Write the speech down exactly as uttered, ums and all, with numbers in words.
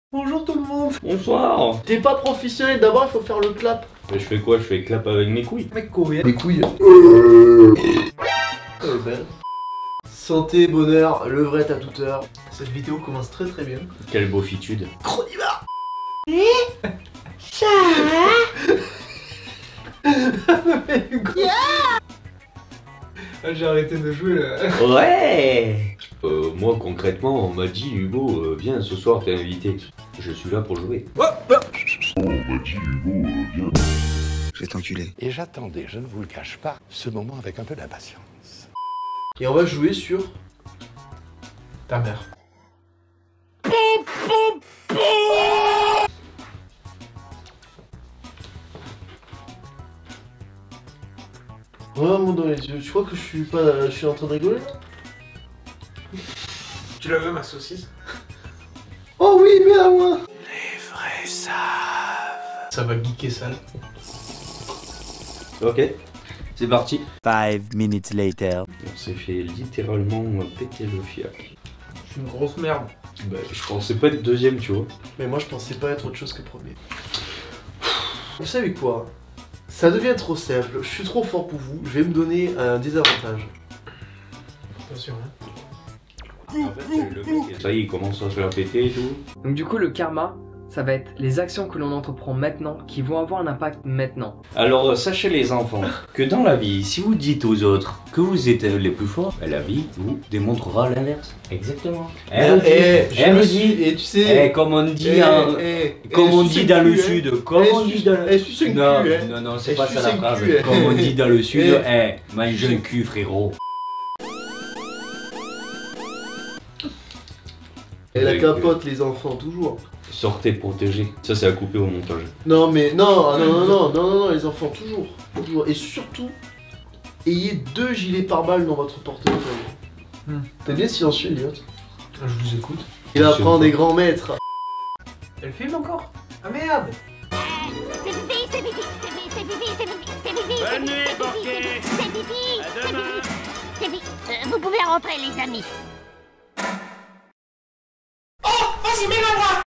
Bonjour tout le monde. Bonsoir. T'es pas professionnel, d'abord il faut faire le clap. Mais je fais quoi? Je fais clap avec mes couilles. Mes couilles. Les couilles. Elle est belle. Santé, bonheur, levrette à toute heure. Cette vidéo commence très très bien. Quelle beaufitude. Chronibar. Ah, j'ai arrêté de jouer là. Ouais. Euh, moi concrètement, on m'a dit Hugo, euh, viens ce soir, t'es invité. Je suis là pour jouer. Oh, oh. On m'a dit Hugo, euh, viens. Je vais t'enculer. Et j'attendais, je ne vous le cache pas, ce moment avec un peu d'impatience. Et on va jouer sur ta mère. Vraiment dans les yeux. Tu crois que je suis pas, je suis en train de rigoler là? Tu la veux ma saucisse? Oh oui, mais à moi. Les vrais savent. Ça va geeker sale. Ok, c'est parti. Five minutes later. On s'est fait littéralement péter le fiac. Je suis une grosse merde. Bah, je pensais pas être deuxième, tu vois. Mais moi je pensais pas être autre chose que premier. Vous savez quoi? Ça devient trop simple, je suis trop fort pour vous, je vais me donner un désavantage. Attention hein. En fait, le mec, ça y est, il commence à se la péter et tout. Donc du coup le karma, ça va être les actions que l'on entreprend maintenant qui vont avoir un impact maintenant. Alors sachez les enfants, que dans la vie, si vous dites aux autres que vous êtes les plus forts, la vie vous démontrera l'inverse. Exactement. Elle, Eh, dit, je elle me dit, suis, et tu sais, eh, comme on dit, eh, hein, eh, comme eh, on suce dit un dans le cul, hein. sud, comme Eh, on suce- dit dans eh, suce un non, cul, hein. non, non, c'est Eh, pas suce ça la un phrase. cul, hein. Comme on dit dans le sud, Eh. eh, mange un cul, frérot. Et la capote les enfants, toujours. Sortez protégés. Ça, c'est à couper au montage. Non mais non, ah, non, non, non, non, non, non, les enfants, toujours. Toujours. Et surtout, ayez deux gilets pare-balles dans votre portefeuille. Hmm. T'es bien silencieux, Elliot. Je vous écoute. Il apprend des grands maîtres. Elle filme encore? Ah merde! C'est pipi, c'est pipi, c'est pipi, c'est pipi, c'est pipi, c'est pipi, Bonne nuit, Porquet. c'est pipi, À demain. c'est pipi. Euh, Vous pouvez rentrer les amis.